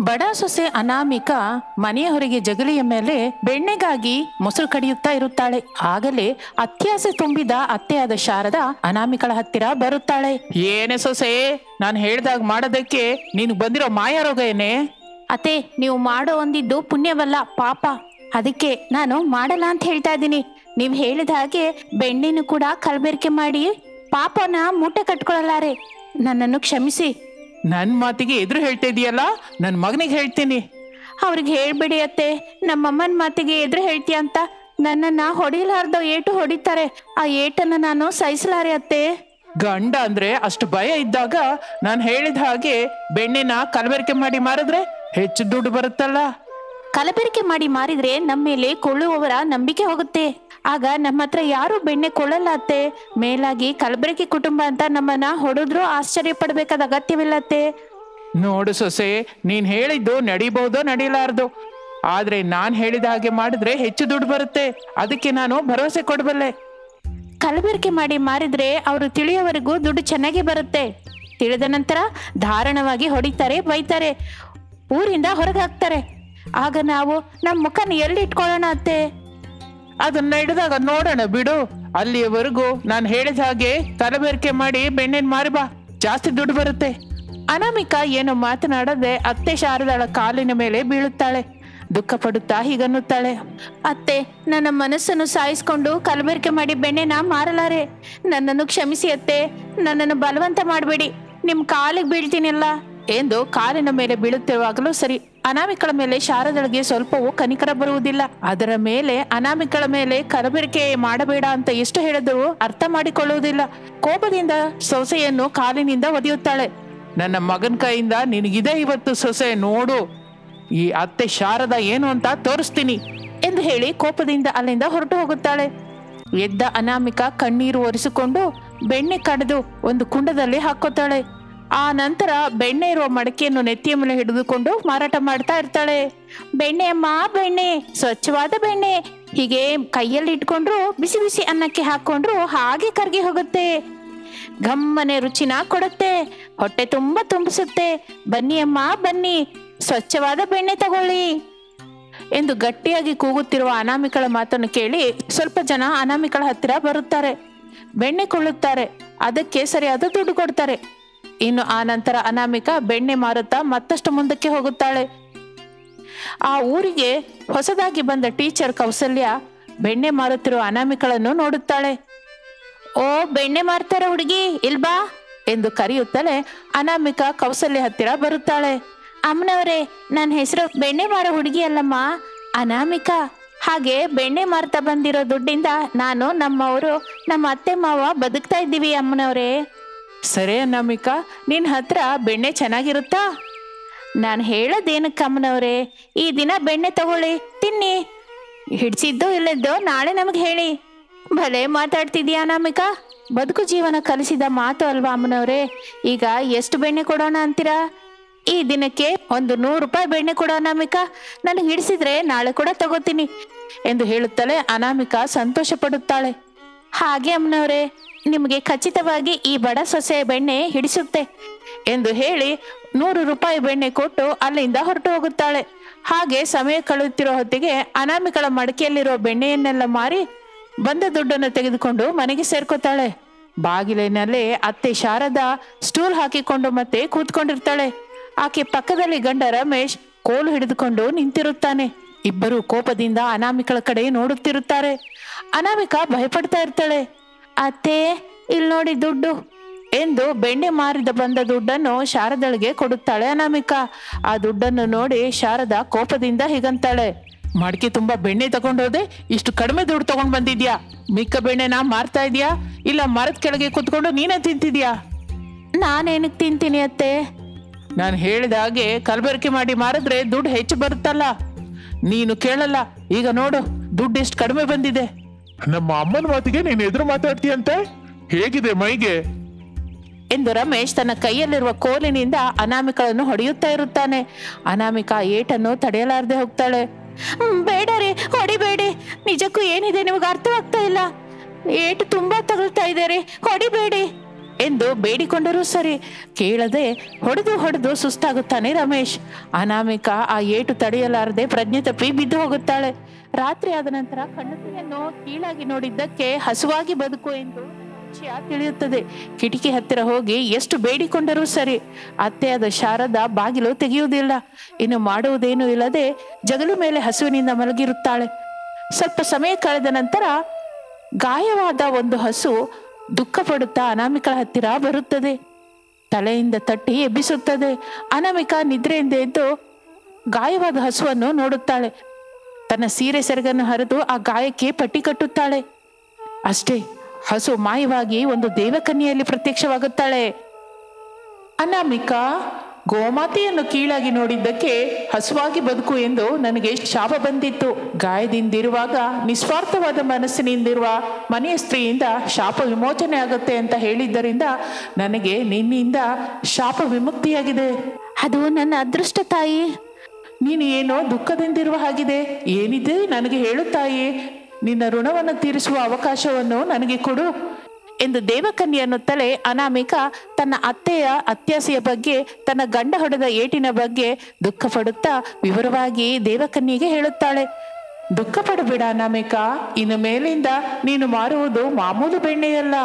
ಬಡ ಸೊಸೆ ಅನಾಮಿಕಾ ಮನೆಯ ಹೊರಗೆ ಜಗಲಿಯ ಮೇಲೆ ಬೆಣ್ಣೆಗಾಗಿ ಮೊಸರು ಕಡಿಯುತ್ತಾ ಇರುತ್ತಾಳೆ. ಆಗಲೇ ಅತ್ಯಾಸೆ ತುಂಬಿದ ಅತ್ತೆಯಾದ ಶಾರದಾ ಅನಾಮಿಕಳ ಹತ್ತಿರ ಬರುತ್ತಾಳೆ. ಏನೇ ಸೊಸೆ, ನಾನು ಹೇಳ್ದಾಗ ಮಾಡೋದಕ್ಕೆ ನೀನು ಬಂದಿರೋ ಮಾಯಾರೋಗ ಏನೇ? ಅತ್ತೆ, ನೀವು ಮಾಡೋ ಒಂದಿದ್ದು ಪುಣ್ಯವಲ್ಲ, ಪಾಪ. ಅದಕ್ಕೆ ನಾನು ಮಾಡಲ್ಲ ಅಂತ ಹೇಳ್ತಾ ಇದ್ದೀನಿ. ನೀವು ಹೇಳಿದ ಹಾಗೆ ಬೆಣ್ಣೆನು ಕೂಡ ಕಲಬೆರಕೆ ಮಾಡಿ ಪಾಪನ ಮೂಟೆ ಕಟ್ಕೊಳ್ಳಲಾರೆ. ನನ್ನನ್ನು ಕ್ಷಮಿಸಿ. ನನ್ನ ಮಾತಿಗೆ ಎದುರು ಹೇಳ್ತಾ ಇದೀಯಲ್ಲ, ನನ್ನ ಮಗನಿಗೆ ಹೇಳ್ತೀನಿ. ಅವ್ರಿಗೆ ಹೇಳ್ಬೇಡಿ ಅತ್ತೆ, ನಮ್ಮಮ್ಮನ ಮಾತಿಗೆ ಎದುರು ಹೇಳ್ತೀಯ ಅಂತ ನನ್ನನ್ನ ಹೊಡಿಲಾರ್ದೋ ಏಟು ಹೊಡಿತಾರೆ. ಆ ಏಟನ್ನು ನಾನು ಸಹಿಸಲಾರೆ ಅತ್ತೆ. ಗಂಡ ಅಂದ್ರೆ ಅಷ್ಟು ಭಯ ಇದ್ದಾಗ ನಾನು ಹೇಳಿದ ಹಾಗೆ ಬೆಣ್ಣೆನ ಕಲಬೆರಕೆ ಮಾಡಿ ಮಾರಿದ್ರೆ ಹೆಚ್ಚು ದುಡ್ಡು ಬರುತ್ತಲ್ಲ. ಕಲಬೆರಕೆ ಮಾಡಿ ಮಾರಿದ್ರೆ ನಮ್ಮ ಮೇಲೆ ಕೊಳ್ಳುವವರ ನಂಬಿಕೆ ಹೋಗುತ್ತೆ. ಆಗ ನಮ್ಮ ಹತ್ರ ಯಾರು ಬೆಣ್ಣೆ ಕೊಳ್ಳಲ್ಲ ಅತ್ತೆ. ಮೇಲಾಗಿ ಕಲಬೆರಕೆ ಕುಟುಂಬ ಅಂತ ನಮ್ಮನ್ನ ಹೊಡೆದ್ರೂ ಆಶ್ಚರ್ಯ ಪಡ್ಬೇಕಾದ ಅಗತ್ಯವಿಲ್ಲತ್ತೆ. ನೋಡು ಸೊಸೆ, ನೀನ್ ಹೇಳಿದ್ದು ನಡಿಬಹುದೋ ನಡೀಲಾರ್ದು, ಆದ್ರೆ ನಾನ್ ಹೇಳಿದ ಹಾಗೆ ಮಾಡಿದ್ರೆ ಹೆಚ್ಚು ದುಡ್ಡು ಬರುತ್ತೆ. ಅದಕ್ಕೆ ನಾನು ಭರವಸೆ ಕೊಡಬಲ್ಲೆ. ಕಲಬೆರಕೆ ಮಾಡಿ ಮಾರಿದ್ರೆ ಅವರು ತಿಳಿಯೋವರೆಗೂ ದುಡ್ಡು ಚೆನ್ನಾಗಿ ಬರುತ್ತೆ. ತಿಳಿದ ನಂತರ ಧಾರಾಳವಾಗಿ ಹೊಡಿತಾರೆ, ಬೈತಾರೆ, ಊರಿಂದ ಹೊರಗೆ ಹಾಕ್ತಾರೆ. ಆಗ ನಾವು ನಮ್ಮ ಮುಖನ ಎಲ್ಲಿ ಇಟ್ಕೊಳ್ಳೋಣ ಅತ್ತೆ? ಅದನ್ನ ಹಿಡಿದಾಗ ನೋಡೋಣ ಬಿಡು. ಅಲ್ಲಿಯವರೆಗೂ ನಾನು ಹೇಳಿದ ಹಾಗೆ ಕಲಬೆರಕೆ ಮಾಡಿ ಬೆಣ್ಣೆನ್ ಮಾರಿ ಬಾ, ಜಾಸ್ತಿ ದುಡ್ಡು ಬರುತ್ತೆ. ಅನಾಮಿಕಾ ಏನು ಮಾತನಾಡದೆ ಅತ್ತೆ ಶಾರದಾಳ ಕಾಲಿನ ಮೇಲೆ ಬೀಳುತ್ತಾಳೆ. ದುಃಖ ಪಡುತ್ತಾ ಹೀಗನ್ನುತ್ತಾಳೆ. ಅತ್ತೆ, ನನ್ನ ಮನಸ್ಸನ್ನು ಸಾಯಿಸ್ಕೊಂಡು ಕಲಬೆರಕೆ ಮಾಡಿ ಬೆಣ್ಣೆನ ಮಾರಲಾರೆ. ನನ್ನನ್ನು ಕ್ಷಮಿಸಿ ಅತ್ತೆ. ನನ್ನನ್ನು ಬಲವಂತ ಮಾಡಬೇಡಿ. ನಿಮ್ ಕಾಲಿಗೆ ಬೀಳ್ತೀನಿಲ್ಲ ಎಂದು ಕಾಲಿನ ಮೇಲೆ ಬೀಳುತ್ತಿರುವಾಗಲೂ ಸರಿ, ಅನಾಮಿಕಳ ಮೇಲೆ ಶಾರದಳಿಗೆ ಸ್ವಲ್ಪವೂ ಕನಿಕರ ಬರುವುದಿಲ್ಲ. ಅದರ ಮೇಲೆ ಅನಾಮಿಕಳ ಮೇಲೆ ಕಲಬೆರಕೆ ಮಾಡಬೇಡ ಅಂತ ಎಷ್ಟು ಹೇಳಿದರೂ ಅರ್ಥ ಮಾಡಿಕೊಳ್ಳುವುದಿಲ್ಲ. ಕೋಪದಿಂದ ಸೊಸೆಯನ್ನು ಕಾಲಿನಿಂದ ಒದೆಯುತ್ತಾಳೆ. ನನ್ನ ಮಗನ ಕೈಯಿಂದ ನಿನಗಿದೆ ಇವತ್ತು ಸೊಸೆ, ನೋಡು ಈ ಅತ್ತೆ ಶಾರದಾ ಏನು ಅಂತ ತೋರಿಸ್ತೀನಿ ಎಂದು ಹೇಳಿ ಕೋಪದಿಂದ ಅಲ್ಲಿಂದ ಹೊರಟು ಹೋಗುತ್ತಾಳೆ. ಎದ್ದ ಅನಾಮಿಕಾ ಕಣ್ಣೀರು ಒರೆಸಿಕೊಂಡು ಬೆಣ್ಣೆ ಕಡೆದು ಒಂದು ಕುಂಡದಲ್ಲಿ ಹಾಕೋತಾಳೆ. ಆ ನಂತರ ಬೆಣ್ಣೆ ಇರುವ ಮಡಕೆಯನ್ನು ನೆತ್ತಿಯ ಮೇಲೆ ಹಿಡಿದುಕೊಂಡು ಮಾರಾಟ ಮಾಡ್ತಾ ಇರ್ತಾಳೆ. ಬೆಣ್ಣೆ ಅಮ್ಮ, ಬೆಣ್ಣೆ, ಸ್ವಚ್ಛವಾದ ಬೆಣ್ಣೆ. ಹೀಗೆ ಕೈಯಲ್ಲಿ ಇಟ್ಕೊಂಡ್ರು ಬಿಸಿ ಬಿಸಿ ಅನ್ನಕ್ಕೆ ಹಾಕೊಂಡ್ರು ಹಾಗೆ ಕರಗಿ ಹೋಗುತ್ತೆ. ಘಮ್ಮನೆ ರುಚಿನ ಕೊಡುತ್ತೆ, ಹೊಟ್ಟೆ ತುಂಬ ತುಂಬಿಸುತ್ತೆ. ಬನ್ನಿ ಅಮ್ಮ ಬನ್ನಿ, ಸ್ವಚ್ಛವಾದ ಬೆಣ್ಣೆ ತಗೊಳ್ಳಿ ಎಂದು ಗಟ್ಟಿಯಾಗಿ ಕೂಗುತ್ತಿರುವ ಅನಾಮಿಕಳ ಮಾತನ್ನು ಕೇಳಿ ಸ್ವಲ್ಪ ಜನ ಅನಾಮಿಕಳ ಹತ್ತಿರ ಬರುತ್ತಾರೆ. ಬೆಣ್ಣೆ ಕೊಳ್ಳುತ್ತಾರೆ. ಅದಕ್ಕೆ ಸರಿಯಾದ ದುಡ್ಡು ಕೊಡ್ತಾರೆ. ಇನ್ನು ಆ ನಂತರ ಅನಾಮಿಕಾ ಬೆಣ್ಣೆ ಮಾರುತ್ತಾ ಮತ್ತಷ್ಟು ಮುಂದಕ್ಕೆ ಹೋಗುತ್ತಾಳೆ. ಆ ಊರಿಗೆ ಹೊಸದಾಗಿ ಬಂದ ಟೀಚರ್ ಕೌಸಲ್ಯ ಬೆಣ್ಣೆ ಮಾರುತ್ತಿರುವ ಅನಾಮಿಕಳನ್ನು ನೋಡುತ್ತಾಳೆ. ಓ, ಬೆಣ್ಣೆ ಮಾರ್ತಾರ ಹುಡುಗಿ, ಇಲ್ಬಾ ಎಂದು ಕರೆಯುತ್ತಲೇ ಅನಾಮಿಕಾ ಕೌಸಲ್ಯ ಹತ್ತಿರ ಬರುತ್ತಾಳೆ. ಅಮ್ಮನವರೇ, ನನ್ನ ಹೆಸರು ಬೆಣ್ಣೆ ಮಾರೋ ಹುಡುಗಿ ಅಲ್ಲಮ್ಮ, ಅನಾಮಿಕಾ. ಹಾಗೆ ಬೆಣ್ಣೆ ಮಾರ್ತಾ ಬಂದಿರೋ ದುಡ್ಡಿಂದ ನಾನು, ನಮ್ಮವರು, ನಮ್ಮ ಅತ್ತೆ ಮಾವ ಬದುಕ್ತಾ ಇದ್ದೀವಿ ಅಮ್ಮನವರೇ. ಸರಿ ಅನಾಮಿಕಾ, ನಿನ್ನ ಹತ್ರ ಬೆಣ್ಣೆ ಚೆನ್ನಾಗಿರುತ್ತಾ? ನಾನು ಹೇಳೋದೇನಕ್ಕಮ್ಮನವರೇ, ಈ ದಿನ ಬೆಣ್ಣೆ ತಗೊಳ್ಳಿ, ತಿನ್ನಿ. ಹಿಡ್ಸಿದ್ದು ಇಲ್ಲದ್ದು ನಾಳೆ ನಮಗೆ ಹೇಳಿ. ಭಲೆ ಮಾತಾಡ್ತಿದ್ಯಾ ಅನಾಮಿಕಾ, ಬದುಕು ಜೀವನ ಕಲಿಸಿದ ಮಾತು ಅಲ್ವಾ ಅಮ್ಮನವರೇ. ಈಗ ಎಷ್ಟು ಬೆಣ್ಣೆ ಕೊಡೋಣ ಅಂತೀರಾ? ಈ ದಿನಕ್ಕೆ ಒಂದು 100 ರೂಪಾಯಿ ಬೆಣ್ಣೆ ಕೊಡೋ ಅನಾಮಿಕಾ. ನನಗೆ ಹಿಡಿಸಿದ್ರೆ ನಾಳೆ ಕೂಡ ತಗೋತೀನಿ ಎಂದು ಹೇಳುತ್ತಲೇ ಅನಾಮಿಕಾ ಸಂತೋಷ ಪಡುತ್ತಾಳೆ. ಹಾಗೆ ಅಮ್ಮನವರೇ, ನಿಮಗೆ ಖಚಿತವಾಗಿ ಈ ಬಡ ಸೊಸೆ ಬೆಣ್ಣೆ ಹಿಡಿಸುತ್ತೆ ಎಂದು ಹೇಳಿ 100 ರೂಪಾಯಿ ಬೆಣ್ಣೆ ಕೊಟ್ಟು ಅಲ್ಲಿಂದ ಹೊರಟು ಹೋಗುತ್ತಾಳೆ. ಹಾಗೆ ಸಮಯ ಕಳೆಯುತ್ತಿರೋ ಹೊತ್ತಿಗೆ ಅನಾಮಿಕಳ ಮಡಕೆಯಲ್ಲಿರೋ ಬೆಣ್ಣೆಯನ್ನೆಲ್ಲ ಮಾರಿ ಬಂದ ದುಡ್ಡನ್ನು ತೆಗೆದುಕೊಂಡು ಮನೆಗೆ ಸೇರ್ಕೋತಾಳೆ. ಬಾಗಿಲಿನಲ್ಲೇ ಅತ್ತೆ ಶಾರದಾ ಸ್ಟೂಲ್ ಹಾಕಿಕೊಂಡು ಮತ್ತೆ ಕೂತ್ಕೊಂಡಿರ್ತಾಳೆ. ಆಕೆ ಪಕ್ಕದಲ್ಲಿ ಗಂಡ ರಮೇಶ್ ಕೋಲು ಹಿಡಿದುಕೊಂಡು ನಿಂತಿರುತ್ತಾನೆ. ಇಬ್ಬರು ಕೋಪದಿಂದ ಅನಾಮಿಕಳ ಕಡೆ ನೋಡುತ್ತಿರುತ್ತಾರೆ. ಅನಾಮಿಕಾ ಭಯಪಡ್ತಾ ಇರ್ತಾಳೆ. ಅತ್ತೆ, ಇಲ್ಲಿ ನೋಡಿ ದುಡ್ಡು ಎಂದು ಬೆಣ್ಣೆ ಮಾರಿದ ಬಂದ ದುಡ್ಡನ್ನು ಶಾರದಳಿಗೆ ಕೊಡುತ್ತಾಳೆ ಅನಾಮಿಕಾ. ಆ ದುಡ್ಡನ್ನು ನೋಡಿ ಶಾರದಾ ಕೋಪದಿಂದ ಹೀಗಂತಾಳೆ. ಮಡಿಕೆ ತುಂಬಾ ಬೆಣ್ಣೆ ತಗೊಂಡೋದೆ, ಇಷ್ಟು ಕಡಿಮೆ ದುಡ್ಡು ತಗೊಂಡ್ ಬಂದಿದ್ಯಾ? ಮಿಕ್ಕ ಬೆಣ್ಣೆನ ಮಾರ್ತಾ ಇದೀಯಾ, ಇಲ್ಲ ಮರದ ಕೆಳಗೆ ಕುತ್ಕೊಂಡು ನೀನೇ ತಿಂತಿದ್ಯಾ? ನಾನೇನಕ್ಕೆ ತಿಂತೀನಿ ಅತ್ತೆ? ನಾನು ಹೇಳಿದ ಹಾಗೆ ಕಲಬೆರಕೆ ಮಾಡಿ ಮಾರಿದ್ರೆ ದುಡ್ಡು ಹೆಚ್ಚು ಬರುತ್ತಲ್ಲ. ನೀನು ಕೇಳಲ್ಲ. ಈಗ ನೋಡು ದುಡ್ಡು ಎಷ್ಟು ಕಡಿಮೆ ಬಂದಿದೆ. ನಮ್ಮ ಅಮ್ಮನ ಮಾತಿಗೆ ನೀನು ಎದುರು ಮಾತಾಡ್ತೀಯಂತೆ, ಹೇಗಿದೆ ಮೈಗೆ ಎಂದು ರಮೇಶ್ ತನ್ನ ಕೈಯಲ್ಲಿರುವ ಕೋಲಿನಿಂದ ಅನಾಮಿಕಳನ್ನು ಹೊಡೆಯುತ್ತಾ ಇರುತ್ತಾನೆ. ಅನಾಮಿಕಾ ಏಟನ್ನು ತಡೆಯಲಾರದೆ ಹೋಗ್ತಾಳೆ. ಬೇಡ ರೀ, ಹೊಡಿಬೇಡಿ. ನಿಜಕ್ಕೂ ಏನಿದೆ ನಿಮಗೆ ಅರ್ಥವಾಗ್ತಾ ಇಲ್ಲ. ಏಟು ತುಂಬಾ ತಗಲ್ತಾ ಇದ್ದಾರೆ, ಹೊಡಿಬೇಡಿ. ಎಂದು ಬೇಡಿಕೊಂಡರೂ ಸರಿ ಕೇಳದೆ ಹೊಡೆದು ಸುಸ್ತಾಗುತ್ತಾನೆ ರಮೇಶ್. ಅನಾಮಿಕ ಆ ಏಟು ತಡೆಯಲಾರದೆ ಪ್ರಜ್ಞೆ ತಪ್ಪಿ ಬಿದ್ದು ಹೋಗುತ್ತಾಳೆ. ರಾತ್ರಿ ಆದ ನಂತರ ಕಣ್ಣನ್ನು ಕೀಳಾಗಿ ನೋಡಿದ್ದಕ್ಕೆ ಹಸುವಾಗಿ ಬದುಕು ಎಂದು ವಿಷಯ ತಿಳಿಯುತ್ತದೆ. ಕಿಟಕಿ ಹತ್ತಿರ ಹೋಗಿ ಎಷ್ಟು ಬೇಡಿಕೊಂಡರೂ ಸರಿ ಅತ್ತೆಯಾದ ಶಾರದಾ ಬಾಗಿಲು ತೆಗೆಯುವುದಿಲ್ಲ. ಇನ್ನು ಮಾಡುವುದೇನೂ ಇಲ್ಲದೆ ಜಗಲು ಮೇಲೆ ಹಸುವಿನಿಂದ ಮಲಗಿರುತ್ತಾಳೆ. ಸ್ವಲ್ಪ ಸಮಯ ಕಳೆದ ನಂತರ ಗಾಯವಾದ ಒಂದು ಹಸು ದುಃಖ ಪಡುತ್ತಾ ಅನಾಮಿಕಳ ಹತ್ತಿರ ಬರುತ್ತದೆ. ತಲೆಯಿಂದ ತಟ್ಟಿ ಎಬ್ಬಿಸುತ್ತದೆ. ಅನಾಮಿಕ ನಿದ್ರೆಯಿಂದ ಎದ್ದು ಗಾಯವಾದ ಹಸುವನ್ನು ನೋಡುತ್ತಾಳೆ. ತನ್ನ ಸೀರೆ ಸೆರಗನ್ನು ಹರಿದು ಆ ಗಾಯಕ್ಕೆ ಪಟ್ಟಿ ಕಟ್ಟುತ್ತಾಳೆ. ಅಷ್ಟೇ, ಹಸು ಮಾಯವಾಗಿ ಒಂದು ದೇವಕನ್ಯೆಯಲ್ಲಿ ಪ್ರತ್ಯಕ್ಷವಾಗುತ್ತಾಳೆ. ಅನಾಮಿಕಾ, ಗೋಮಾತೆಯನ್ನು ಕೀಳಾಗಿ ನೋಡಿದ್ದಕ್ಕೆ ಹಸುವಾಗಿ ಬದುಕು ಎಂದು ನನಗೆ ಶಾಪ ಬಂದಿತ್ತು. ಗಾಯದಿಂದಿರುವಾಗ ನಿಸ್ವಾರ್ಥವಾದ ಮನಸ್ಸಿನಿಂದಿರುವ ಮನೆಯ ಸ್ತ್ರೀಯಿಂದ ಶಾಪ ವಿಮೋಚನೆ ಆಗುತ್ತೆ ಅಂತ ಹೇಳಿದ್ದರಿಂದ ನನಗೆ ನಿನ್ನಿಂದ ಶಾಪ ವಿಮುಕ್ತಿಯಾಗಿದೆ. ಅದು ನನ್ನ ಅದೃಷ್ಟ ತಾಯಿ. ನೀನು ಏನೋ ದುಃಖದಿಂದಿರುವ ಹಾಗಿದೆ. ಏನಿದೆ ನನಗೆ ಹೇಳು ತಾಯಿ. ನಿನ್ನ ಋಣವನ್ನು ತೀರಿಸುವ ಅವಕಾಶವನ್ನು ನನಗೆ ಕೊಡು ಎಂದು ದೇವಕನ್ಯೆ ಅನ್ನುತ್ತಲೇ ಅನಾಮಿಕ ತನ್ನ ಅತ್ತೆಯ ಅತ್ಯಾಸೆಯ ಬಗ್ಗೆ, ತನ್ನ ಗಂಡ ಹೊಡೆದ ಏಟಿನ ಬಗ್ಗೆ ದುಃಖ ಪಡುತ್ತಾ ವಿವರವಾಗಿ ದೇವಕನ್ಯೆಗೆ ಹೇಳುತ್ತಾಳೆ. ದುಃಖ ಪಡಬೇಡ ಅನಾಮಿಕ. ಇನ್ನು ಮೇಲಿಂದ ನೀನು ಮಾರುವುದು ಮಾಮೂಲು ಬೆಣ್ಣೆಯಲ್ಲ,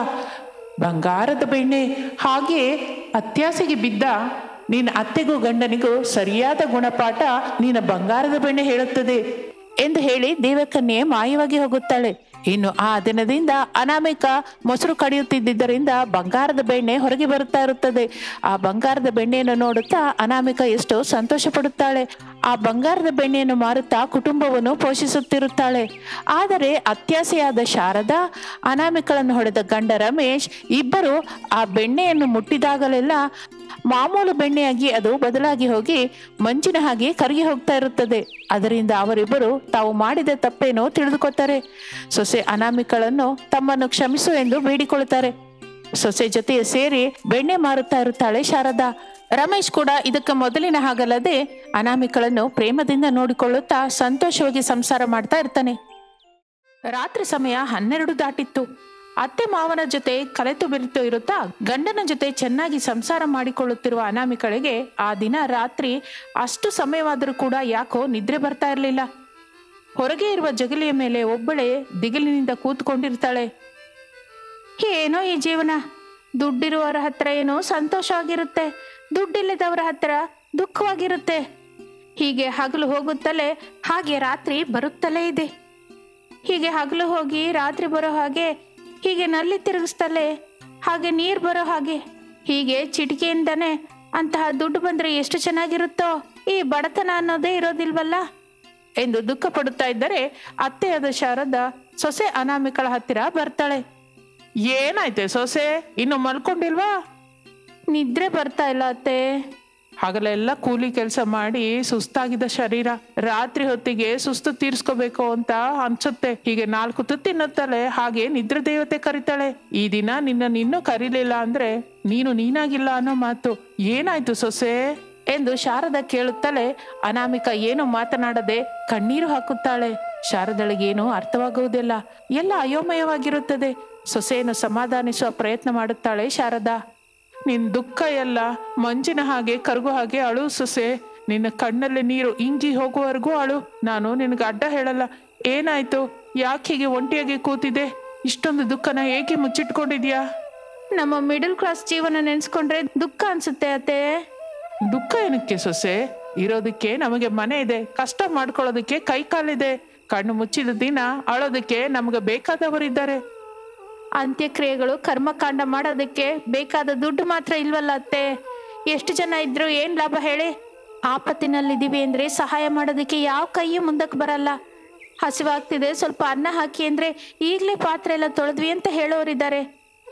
ಬಂಗಾರದ ಬೆಣ್ಣೆ. ಹಾಗೆ ಅತ್ಯಾಸೆಗೆ ಬಿದ್ದ ನಿನ್ನ ಅತ್ತೆಗೂ ಗಂಡನಿಗೂ ಸರಿಯಾದ ಗುಣಪಾಠ ನಿನ್ನ ಬಂಗಾರದ ಬೆಣ್ಣೆ ಹೇಳುತ್ತದೆ ಎಂದು ಹೇಳಿ ದೇವಕನ್ಯೆ ಮಾಯವಾಗಿ ಹೋಗುತ್ತಾಳೆ. ಇನ್ನು ಆ ದಿನದಿಂದ ಅನಾಮಿಕ ಮೊಸರು ಕಡಿಯುತ್ತಿದ್ದರಿಂದ ಬಂಗಾರದ ಬೆಣ್ಣೆ ಹೊರಗೆ ಬರುತ್ತಾ ಇರುತ್ತದೆ. ಆ ಬಂಗಾರದ ಬೆಣ್ಣೆಯನ್ನು ನೋಡುತ್ತಾ ಅನಾಮಿಕ ಎಷ್ಟೋ ಸಂತೋಷ ಪಡುತ್ತಾಳೆ. ಆ ಬಂಗಾರದ ಬೆಣ್ಣೆಯನ್ನು ಮಾರುತ್ತಾ ಕುಟುಂಬವನ್ನು ಪೋಷಿಸುತ್ತಿರುತ್ತಾಳೆ. ಆದರೆ ಅತ್ಯಾಸೆಯಾದ ಶಾರದಾ, ಅನಾಮಿಕಳನ್ನು ಹೊಡೆದ ಗಂಡ ರಮೇಶ್ ಇಬ್ಬರು ಆ ಬೆಣ್ಣೆಯನ್ನು ಮುಟ್ಟಿದಾಗಲೆಲ್ಲ ಮಾಮೂಲು ಬೆಣ್ಣೆಯಾಗಿ ಅದು ಬದಲಾಗಿ ಹೋಗಿ ಮಂಜಿನ ಹಾಗೆ ಕರಗಿ ಹೋಗ್ತಾ ಇರುತ್ತದೆ. ಅದರಿಂದ ಅವರಿಬ್ಬರು ತಾವು ಮಾಡಿದ ತಪ್ಪೇನೋ ತಿಳಿದುಕೊತಾರೆ. ಸೊಸೆ ಅನಾಮಿಕಳನ್ನು ತಮ್ಮನ್ನು ಕ್ಷಮಿಸು ಎಂದು ಬೇಡಿಕೊಳ್ಳುತ್ತಾರೆ. ಸೊಸೆ ಜೊತೆ ಸೇರಿ ಬೆಣ್ಣೆ ಮಾರುತ್ತಾ ಇರುತ್ತಾಳೆ ಶಾರದಾ. ರಮೇಶ್ ಕೂಡ ಇದಕ್ಕೆ ಮೊದಲಿನ ಹಾಗಲ್ಲದೆ ಅನಾಮಿಕಳನ್ನು ಪ್ರೇಮದಿಂದ ನೋಡಿಕೊಳ್ಳುತ್ತಾ ಸಂತೋಷವಾಗಿ ಸಂಸಾರ ಮಾಡ್ತಾ ಇರ್ತಾನೆ. ರಾತ್ರಿ ಸಮಯ 12 ದಾಟಿತ್ತು. ಅತ್ತೆ ಮಾವನ ಜೊತೆ ಕಲೆತು ಬೆರೆತು ಇರುತ್ತಾ ಗಂಡನ ಜೊತೆ ಚೆನ್ನಾಗಿ ಸಂಸಾರ ಮಾಡಿಕೊಳ್ಳುತ್ತಿರುವ ಅನಾಮಿಕಳಿಗೆ ಆ ದಿನ ರಾತ್ರಿ ಅಷ್ಟು ಸಮಯವಾದರೂ ಕೂಡ ಯಾಕೋ ನಿದ್ರೆ ಬರ್ತಾ ಇರಲಿಲ್ಲ. ಹೊರಗೆ ಇರುವ ಜಗಲಿಯ ಮೇಲೆ ಒಬ್ಬಳೇ ದಿಗಿಲಿನಿಂದ ಕೂತ್ಕೊಂಡಿರ್ತಾಳೆ. ಏನೋ ಈ ಜೀವನ, ದುಡ್ಡಿರುವವರ ಹತ್ರ ಏನೋ ಸಂತೋಷವಾಗಿರುತ್ತೆ, ದುಡ್ಡಿಲ್ಲದವರ ಹತ್ರ ದುಃಖವಾಗಿರುತ್ತೆ. ಹೀಗೆ ಹಗಲು ಹೋಗುತ್ತಲೇ ಹಾಗೆ ರಾತ್ರಿ ಬರುತ್ತಲೇ ಇದೆ. ಹೀಗೆ ಹಗಲು ಹೋಗಿ ರಾತ್ರಿ ಬರೋ ಹಾಗೆ, ಹೀಗೆ ನಲ್ಲಿ ತಿರುಗಿಸ್ತಲೇ ಹಾಗೆ ನೀರು ಬರೋ ಹಾಗೆ, ಹೀಗೆ ಚಿಟಿಕೆಯಿಂದನೇ ಅಂತಹ ದುಡ್ಡು ಬಂದರೆ ಎಷ್ಟು ಚೆನ್ನಾಗಿರುತ್ತೋ. ಈ ಬಡತನ ಅನ್ನೋದೇ ಇರೋದಿಲ್ವಲ್ಲ ಎಂದು ದುಃಖ ಪಡುತ್ತಾ ಇದ್ದರೆ ಅತ್ತೆಯಾದ ಶಾರದಾ ಸೊಸೆ ಅನಾಮಿಕಳ ಹತ್ತಿರ ಬರ್ತಾಳೆ. ಏನಾಯ್ತೆ ಸೊಸೆ, ಇನ್ನು ಮಲ್ಕೊಂಡಿಲ್ವಾ? ನಿದ್ರೆ ಬರ್ತಾ ಇಲ್ಲ ಅತ್ತೆ. ಹಗಲೆಲ್ಲ ಕೂಲಿ ಕೆಲಸ ಮಾಡಿ ಸುಸ್ತಾಗಿದ್ದ ಶರೀರ ರಾತ್ರಿ ಹೊತ್ತಿಗೆ ಸುಸ್ತು ತೀರ್ಸ್ಕೋಬೇಕು ಅಂತ ಅನ್ಸುತ್ತೆ. ಹೀಗೆ 4 ತುತ್ತು ತಿನ್ನುತ್ತಲೆ ಹಾಗೆ ನಿದ್ರೆ ದೇವತೆ ಕರಿತಾಳೆ. ಈ ದಿನ ನಿನ್ನನ್ನು ಕರೀಲಿಲ್ಲ ಅಂದ್ರೆ ನೀನು ನೀನಾಗಿಲ್ಲ ಅನ್ನೋ ಮಾತು. ಏನಾಯ್ತು ಸೊಸೆ ಎಂದು ಶಾರದಾ ಕೇಳುತ್ತಲೇ ಅನಾಮಿಕ ಏನು ಮಾತನಾಡದೆ ಕಣ್ಣೀರು ಹಾಕುತ್ತಾಳೆ. ಶಾರದಳಿಗೇನು ಅರ್ಥವಾಗುವುದಿಲ್ಲ. ಎಲ್ಲ ಅಯೋಮಯವಾಗಿರುತ್ತದೆ. ಸೊಸೆಯನ್ನು ಸಮಾಧಾನಿಸುವ ಪ್ರಯತ್ನ ಮಾಡುತ್ತಾಳೆ ಶಾರದಾ. ನಿನ್ ದುಃಖ ಎಲ್ಲ ಮಂಜಿನ ಹಾಗೆ ಕರಗು ಹಾಗೆ ಅಳು ಸೊಸೆ. ನಿನ್ನ ಕಣ್ಣಲ್ಲಿ ನೀರು ಇಂಗಿ ಹೋಗುವವರೆಗೂ ಅಳು. ನಾನು ನಿನಗೆ ಅಡ್ಡ ಹೇಳಲ್ಲ. ಏನಾಯ್ತು? ಯಾಕೆ ಹೀಗೆ ಒಂಟಿಯಾಗಿ ಕೂತಿದೆ? ಇಷ್ಟೊಂದು ದುಃಖನ ಏಕೆ ಮುಚ್ಚಿಟ್ಕೊಂಡಿದ್ಯಾ? ನಮ್ಮ ಮಿಡಲ್ ಕ್ಲಾಸ್ ಜೀವನ ನೆನೆಸ್ಕೊಂಡ್ರೆ ದುಃಖ ಅನ್ಸುತ್ತೆ ಅತ್ತೆ. ದುಃಖ ಏನಕ್ಕೆ ಸೊಸೆ? ಇರೋದಕ್ಕೆ ನಮಗೆ ಮನೆ ಇದೆ, ಕಷ್ಟ ಮಾಡ್ಕೊಳ್ಳೋದಕ್ಕೆ ಕೈ ಕಾಲಿದೆ. ಕಣ್ಣು ಮುಚ್ಚಿದ ದಿನ ಅಳೋದಕ್ಕೆ ನಮಗೆ ಬೇಕಾದವರಿದ್ದಾರೆ. ಅಂತ್ಯಕ್ರಿಯೆಗಳು ಕರ್ಮಕಾಂಡ ಮಾಡೋದಕ್ಕೆ ಬೇಕಾದ ದುಡ್ಡು ಮಾತ್ರ ಇಲ್ವಲ್ಲ ಅತ್ತೆ. ಎಷ್ಟು ಜನ ಇದ್ರು ಏನ್ ಲಾಭ ಹೇಳಿ? ಆಪತ್ತಿನಲ್ಲಿದ್ದೀವಿ ಅಂದ್ರೆ ಸಹಾಯ ಮಾಡೋದಕ್ಕೆ ಯಾವ ಕೈಯೂ ಮುಂದಕ್ಕೆ ಬರಲ್ಲ. ಹಸಿವಾಗ್ತಿದೆ, ಸ್ವಲ್ಪ ಅನ್ನ ಹಾಕಿ ಅಂದ್ರೆ ಈಗಲೇ ಪಾತ್ರೆ ಎಲ್ಲ ತೊಳೆದ್ವಿ ಅಂತ ಹೇಳೋರಿದ್ದಾರೆ.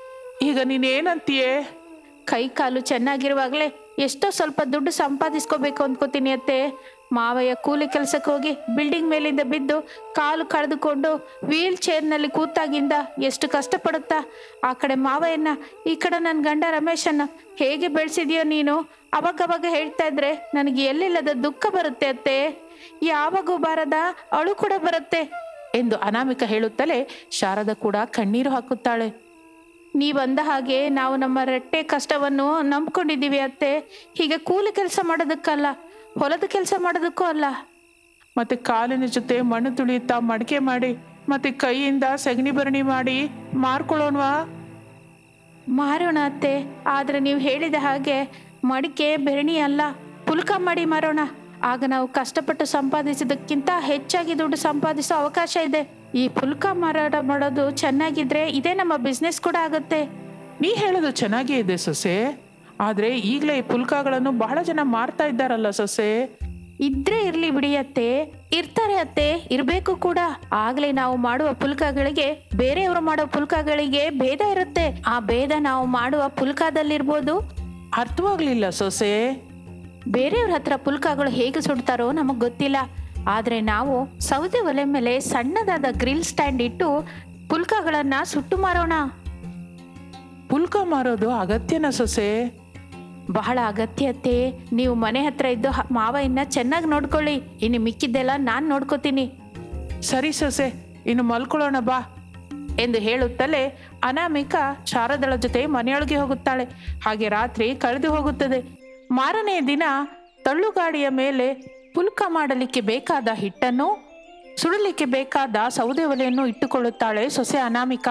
ಈಗ ನೀನೇನಂತೀಯೇ? ಕೈ ಕಾಲು ಚೆನ್ನಾಗಿರುವಾಗಲೇ ಎಷ್ಟೋ ಸ್ವಲ್ಪ ದುಡ್ಡು ಸಂಪಾದಿಸ್ಕೋಬೇಕು ಅಂದ್ಕೋತೀನಿ ಅತ್ತೆ. ಮಾವಯ್ಯ ಕೂಲಿ ಕೆಲಸಕ್ಕೆ ಹೋಗಿ ಬಿಲ್ಡಿಂಗ್ ಮೇಲಿಂದ ಬಿದ್ದು ಕಾಲು ಕಳೆದುಕೊಂಡು ವೀಲ್ ಚೇರ್ನಲ್ಲಿ ಕೂತಾಗಿಂದ ಎಷ್ಟು ಕಷ್ಟಪಡುತ್ತಾ. ಆ ಕಡೆ ಮಾವಯ್ಯನ, ಈ ಕಡೆ ನನ್ನ ಗಂಡ ರಮೇಶನ್ನ ಹೇಗೆ ಬೆಳೆಸಿದ್ಯೋ ನೀನು. ಅವಾಗವಾಗ ಹೇಳ್ತಾ ಇದ್ರೆ ನನಗೆ ಎಲ್ಲಿಲ್ಲದ ದುಃಖ ಬರುತ್ತೆ ಅತ್ತೆ. ಯಾವಾಗೂ ಬಾರದ ಅಳು ಕೂಡ ಬರುತ್ತೆ ಎಂದು ಅನಾಮಿಕ ಹೇಳುತ್ತಲೇ ಶಾರದಾ ಕೂಡ ಕಣ್ಣೀರು ಹಾಕುತ್ತಾಳೆ. ನೀವಂದ ಹಾಗೆ ನಾವು ನಮ್ಮ ರಟ್ಟೆ ಕಷ್ಟವನ್ನು ನಂಬ್ಕೊಂಡಿದ್ದೀವಿ ಅತ್ತೆ. ಹೀಗೆ ಕೂಲಿ ಕೆಲಸ ಮಾಡೋದಕ್ಕಲ್ಲ, ಹೊಲದ ಕೆಲಸ ಮಾಡೋದಕ್ಕೂ ಅಲ್ಲ. ಮತ್ತೆ ಕಾಲಿನ ಜೊತೆ ಮಣ್ಣು ತುಳಿಯುತ್ತಾ ಮಡಿಕೆ ಮಾಡಿ ಮತ್ತೆ ಕೈಯಿಂದ ಸಗಣಿ ಭರಣಿ ಮಾಡಿ ಮಾರ್ಕೊಳ್ಳೋಣವಾ? ಮಾರೋಣ ಅತ್ತೆ, ಆದರೆ ನೀವು ಹೇಳಿದ ಹಾಗೆ ಮಡಿಕೆ ಬೆರಣಿ ಅಲ್ಲ, ಪುಲ್ಕ ಮಾಡಿ ಮಾರೋಣ. ಆಗ ನಾವು ಕಷ್ಟಪಟ್ಟು ಸಂಪಾದಿಸೋದಕ್ಕಿಂತ ಹೆಚ್ಚಾಗಿ ದುಡ್ಡು ಸಂಪಾದಿಸೋ ಅವಕಾಶ ಇದೆ. ಈ ಪುಲ್ಕ ಮಾರಾಟ ಮಾಡೋದು ಚೆನ್ನಾಗಿದ್ರೆ ಇದೇ ನಮ್ಮ ಬಿಸ್ನೆಸ್ ಕೂಡ ಆಗುತ್ತೆ. ನೀ ಹೇಳೋದು ಚೆನ್ನಾಗೇ ಇದೆ ಸೊಸೆ, ಆದ್ರೆ ಈಗಲೇ ಈ ಪುಲ್ಕಗಳನ್ನು ಬಹಳ ಜನ ಮಾರ್ತಾ ಇದ್ದಾರಲ್ಲ ಸೊಸೆ. ಇದ್ರೆ ಇರ್ಲಿ ಬಿಡಿ ಅತ್ತೆ, ಇರ್ತಾರೆ ಅತ್ತೆ, ಇರಬೇಕು ಕೂಡ. ಆಗ್ಲೇ ನಾವು ಮಾಡುವ ಪುಲ್ಕಗಳಿಗೆ ಬೇರೆಯವರು ಮಾಡೋ ಪುಲ್ಕಗಳಿಗೆ ಭೇದ ಇರುತ್ತೆ. ಆ ಭೇದ ನಾವು ಮಾಡುವ ಪುಲ್ಕದಲ್ಲಿರ್ಬೋದು. ಅರ್ಥವಾಗ್ಲಿಲ್ಲ ಸೊಸೆ. ಬೇರೆಯವ್ರ ಹತ್ರ ಪುಲ್ಕಗಳು ಹೇಗೆ ಸುಡ್ತಾರೋ ನಮಗ್ ಗೊತ್ತಿಲ್ಲ, ಆದ್ರೆ ನಾವು ಸೌದೆ ಒಲೆ ಮೇಲೆ ಸಣ್ಣದಾದ ಗ್ರಿಲ್ ಸ್ಟ್ಯಾಂಡ್ ಇಟ್ಟು ಪುಲ್ಕಗಳನ್ನ ಸುಟ್ಟು ಮಾರೋಣ. ಪುಲ್ಕ ಮಾರೋದು ಅಗತ್ಯನ ಸೊಸೆ? ಬಹಳ ಅಗತ್ಯತೆ. ನೀವು ಮನೆ ಹತ್ರ ಇದ್ದು ಮಾವಯ್ಯನ ಚೆನ್ನಾಗಿ ನೋಡ್ಕೊಳ್ಳಿ, ಇನ್ನು ಮಿಕ್ಕಿದ್ದೆಲ್ಲ ನಾನು ನೋಡ್ಕೋತೀನಿ. ಸರಿ ಸೊಸೆ, ಇನ್ನು ಮಲ್ಕೊಳ್ಳೋಣ ಬಾ ಎಂದು ಹೇಳುತ್ತಲೇ ಅನಾಮಿಕಾ ಶಾರದಳ ಜೊತೆ ಮನೆಯೊಳಗೆ ಹೋಗುತ್ತಾಳೆ. ಹಾಗೆ ರಾತ್ರಿ ಕಳೆದು ಹೋಗುತ್ತದೆ. ಮಾರನೆಯ ದಿನ ತಳ್ಳುಗಾಡಿಯ ಮೇಲೆ ಪುಲ್ಕ ಮಾಡಲಿಕ್ಕೆ ಬೇಕಾದ ಹಿಟ್ಟನ್ನು, ಸುಡಲಿಕ್ಕೆ ಬೇಕಾದ ಸೌದೆ ಒಲೆಯನ್ನು ಇಟ್ಟುಕೊಳ್ಳುತ್ತಾಳೆ ಸೊಸೆ ಅನಾಮಿಕಾ.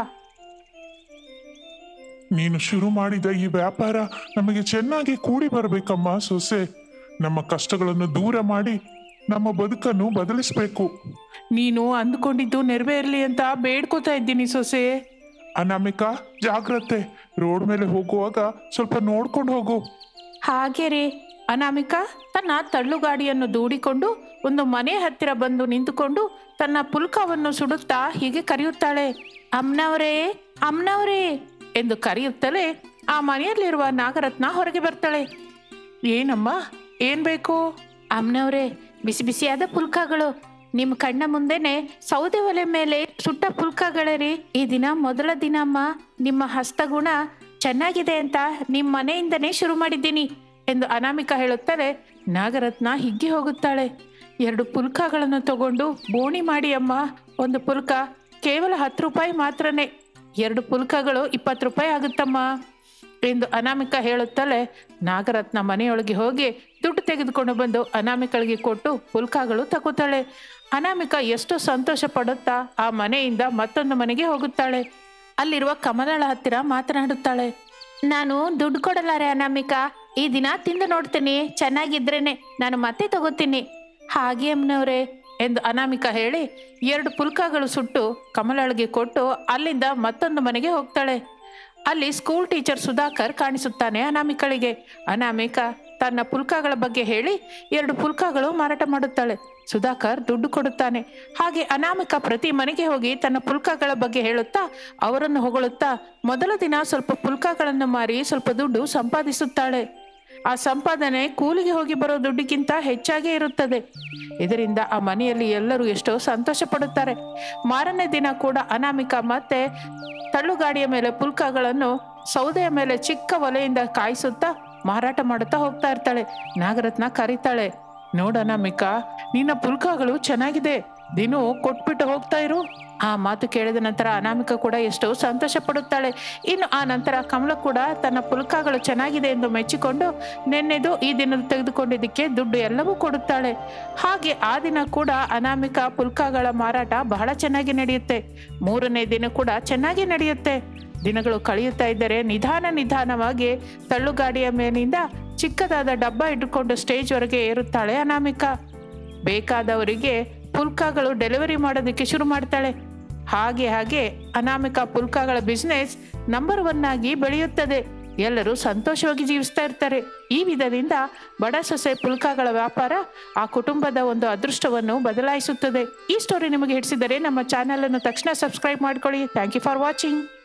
ನೀನು ಶುರು ಮಾಡಿದ ಈ ವ್ಯಾಪಾರ ನಮಗೆ ಚೆನ್ನಾಗಿ ಕೂಡಿ ಬರಬೇಕಮ್ಮ ಸೊಸೆ. ನಮ್ಮ ಕಷ್ಟಗಳನ್ನು ದೂರ ಮಾಡಿ ನಮ್ಮ ಬದುಕನ್ನು ಬದಲಿಸಬೇಕು. ನೀನು ಅಂದ್ಕೊಂಡಿದ್ದು ನೆರವೇರಲಿ ಅಂತ ಬೇಡ್ಕೋತಾ ಇದ್ದೀನಿ ಸೊಸೆ. ಅನಾಮಿಕಾ, ಜಾಗ್ರತೆ. ರೋಡ್ ಮೇಲೆ ಹೋಗುವಾಗ ಸ್ವಲ್ಪ ನೋಡ್ಕೊಂಡು ಹೋಗು. ಹಾಗೆ ರೀ. ಅನಾಮಿಕಾ ತನ್ನ ತಳ್ಳುಗಾಡಿಯನ್ನು ದೂಡಿಕೊಂಡು ಒಂದು ಮನೆ ಹತ್ತಿರ ಬಂದು ನಿಂತುಕೊಂಡು ತನ್ನ ಪುಲ್ಕವನ್ನು ಸುಡುತ್ತಾ ಹೀಗೆ ಕರೆಯುತ್ತಾಳೆ. ಅಮ್ನವ್ರೇ, ಅಮ್ನವ್ರೇ ಎಂದು ಕರೆಯುತ್ತಲೇ ಆ ಮನೆಯಲ್ಲಿರುವ ನಾಗರತ್ನ ಹೊರಗೆ ಬರ್ತಾಳೆ. ಏನಮ್ಮ, ಏನ್ ಬೇಕು? ಅಮ್ನವ್ರೇ, ಬಿಸಿ ಬಿಸಿಯಾದ ಪುಲ್ಕಗಳು ನಿಮ್ಮ ಕಣ್ಣ ಮುಂದೆನೆ ಸೌದೆ ಒಲೆ ಮೇಲೆ ಸುಟ್ಟ ಪುಲ್ಕಗಳೇ ರೀ. ಈ ದಿನ ಮೊದಲ ದಿನ ಅಮ್ಮ, ನಿಮ್ಮ ಹಸ್ತಗುಣ ಚೆನ್ನಾಗಿದೆ ಅಂತ ನಿಮ್ಮ ಮನೆಯಿಂದನೇ ಶುರು ಮಾಡಿದ್ದೀನಿ ಎಂದು ಅನಾಮಿಕಾ ಹೇಳುತ್ತಾರೆ. ನಾಗರತ್ನ ಹಿಗ್ಗಿ ಹೋಗುತ್ತಾಳೆ. 2 ಪುಲ್ಕಗಳನ್ನು ತಗೊಂಡು ಬೋಣಿ ಮಾಡಿ ಅಮ್ಮ. ಒಂದು ಪುಲ್ಕ ಕೇವಲ 10 ರೂಪಾಯಿ ಮಾತ್ರನೇ, 2 ಪುಲ್ಕಗಳು 20 ರೂಪಾಯಿ ಆಗುತ್ತಮ್ಮ ಎಂದು ಅನಾಮಿಕಾ ಹೇಳುತ್ತಲೇ ನಾಗರತ್ನ ಮನೆಯೊಳಗೆ ಹೋಗಿ ದುಡ್ಡು ತೆಗೆದುಕೊಂಡು ಬಂದು ಅನಾಮಿಕಳಿಗೆ ಕೊಟ್ಟು ಪುಲ್ಕಗಳು ತಗೋತಾಳೆ. ಅನಾಮಿಕಾ ಎಷ್ಟು ಸಂತೋಷ ಪಡುತ್ತಾ ಆ ಮನೆಯಿಂದ ಮತ್ತೊಂದು ಮನೆಗೆ ಹೋಗುತ್ತಾಳೆ. ಅಲ್ಲಿರುವ ಕಮಲಳ ಹತ್ತಿರ ಮಾತನಾಡುತ್ತಾಳೆ. ನಾನು ದುಡ್ಡು ಕೊಡಲಾರೆ ಅನಾಮಿಕಾ, ಈ ದಿನ ತಿಂದು ನೋಡ್ತೀನಿ, ಚೆನ್ನಾಗಿದ್ರೇನೆ ನಾನು ಮತ್ತೆ ತಗೋತೀನಿ. ಹಾಗೆ ಅಮ್ಮನವ್ರೆ ಎಂದು ಅನಾಮಿಕಾ ಹೇಳಿ 2 ಪುಲ್ಕಗಳು ಸುಟ್ಟು ಕಮಲಳಿಗೆ ಕೊಟ್ಟು ಅಲ್ಲಿಂದ ಮತ್ತೊಂದು ಮನೆಗೆ ಹೋಗ್ತಾಳೆ. ಅಲ್ಲಿ ಸ್ಕೂಲ್ ಟೀಚರ್ ಸುಧಾಕರ್ ಕಾಣಿಸುತ್ತಾನೆ ಅನಾಮಿಕಳಿಗೆ. ಅನಾಮಿಕಾ ತನ್ನ ಪುಲ್ಕಗಳ ಬಗ್ಗೆ ಹೇಳಿ 2 ಪುಲ್ಕಗಳು ಮಾರಾಟ ಮಾಡುತ್ತಾಳೆ. ಸುಧಾಕರ್ ದುಡ್ಡು ಕೊಡುತ್ತಾನೆ. ಹಾಗೆ ಅನಾಮಿಕಾ ಪ್ರತಿ ಮನೆಗೆ ಹೋಗಿ ತನ್ನ ಪುಲ್ಕಗಳ ಬಗ್ಗೆ ಹೇಳುತ್ತಾ ಅವರನ್ನು ಹೊಗಳುತ್ತಾ ಮೊದಲ ದಿನ ಸ್ವಲ್ಪ ಪುಲ್ಕಗಳನ್ನು ಮಾರಿ ಸ್ವಲ್ಪ ದುಡ್ಡು ಸಂಪಾದಿಸುತ್ತಾಳೆ. ಆ ಸಂಪಾದನೆ ಕೂಲಿಗೆ ಹೋಗಿ ಬರೋ ದುಡ್ಡಿಗಿಂತ ಹೆಚ್ಚಾಗೇ ಇರುತ್ತದೆ. ಇದರಿಂದ ಆ ಮನೆಯಲ್ಲಿ ಎಲ್ಲರೂ ಎಷ್ಟೋ ಸಂತೋಷ ಪಡುತ್ತಾರೆ. ಮಾರನೇ ದಿನ ಕೂಡ ಅನಾಮಿಕಾ ಮತ್ತೆ ತಳ್ಳುಗಾಡಿಯ ಮೇಲೆ ಪುಲ್ಕಗಳನ್ನು ಸೌದೆಯ ಮೇಲೆ ಚಿಕ್ಕ ಒಲೆಯಿಂದ ಕಾಯಿಸುತ್ತಾ ಮಾರಾಟ ಮಾಡುತ್ತಾ ಹೋಗ್ತಾ ಇರ್ತಾಳೆ. ನಾಗರತ್ನ ಕರೀತಾಳೆ. ನೋಡ ಅನಾಮಿಕಾ, ನಿನ್ನ ಪುಲ್ಕಗಳು ಚೆನ್ನಾಗಿದೆ, ದಿನೂ ಕೊಟ್ಬಿಟ್ಟು ಹೋಗ್ತಾ ಇರು. ಆ ಮಾತು ಕೇಳಿದ ನಂತರ ಅನಾಮಿಕಾ ಕೂಡ ಎಷ್ಟೋ ಸಂತೋಷ ಪಡುತ್ತಾಳೆ. ಇನ್ನು ಆ ನಂತರ ಕಮಲ ಕೂಡ ತನ್ನ ಪುಲ್ಕಗಳು ಚೆನ್ನಾಗಿದೆ ಎಂದು ಮೆಚ್ಚಿಕೊಂಡು ನೆನ್ನೆದು ಈ ದಿನ ತೆಗೆದುಕೊಂಡಿದ್ದಕ್ಕೆ ದುಡ್ಡು ಎಲ್ಲವೂ ಕೊಡುತ್ತಾಳೆ. ಹಾಗೆ ಆ ದಿನ ಕೂಡ ಅನಾಮಿಕಾ ಪುಲ್ಕಗಳ ಮಾರಾಟ ಬಹಳ ಚೆನ್ನಾಗಿ ನಡೆಯುತ್ತೆ. 3ನೇ ದಿನ ಕೂಡ ಚೆನ್ನಾಗಿ ನಡೆಯುತ್ತೆ. ದಿನಗಳು ಕಳೆಯುತ್ತಾ ಇದ್ದರೆ ನಿಧಾನವಾಗಿ ತಳ್ಳುಗಾಡಿಯ ಮೇಲಿಂದ ಚಿಕ್ಕದಾದ ಡಬ್ಬ ಇಟ್ಟುಕೊಂಡು ಸ್ಟೇಜ್ ವರೆಗೆ ಏರುತ್ತಾಳೆ ಅನಾಮಿಕಾ. ಬೇಕಾದವರಿಗೆ ಪುಲ್ಕಗಳು ಡೆಲಿವರಿ ಮಾಡೋದಕ್ಕೆ ಶುರು ಮಾಡ್ತಾಳೆ. ಹಾಗೆ ಅನಾಮಿಕಾ ಪುಲ್ಕಗಳ ಬಿಸ್ನೆಸ್ ನಂಬರ್ 1 ಆಗಿ ಬೆಳೆಯುತ್ತದೆ. ಎಲ್ಲರೂ ಸಂತೋಷವಾಗಿ ಜೀವಿಸ್ತಾ ಇರ್ತಾರೆ. ಈ ವಿಧದಿಂದ ಬಡ ಸೊಸೆ ಪುಲ್ಕಗಳ ವ್ಯಾಪಾರ ಆ ಕುಟುಂಬದ ಒಂದು ಅದೃಷ್ಟವನ್ನು ಬದಲಾಯಿಸುತ್ತದೆ. ಈ ಸ್ಟೋರಿ ನಿಮಗೆ ಹಿಡಿಸಿದರೆ ನಮ್ಮ ಚಾನೆಲ್ ಅನ್ನು ತಕ್ಷಣ ಸಬ್ಸ್ಕ್ರೈಬ್ ಮಾಡ್ಕೊಳ್ಳಿ. Thank you for watching.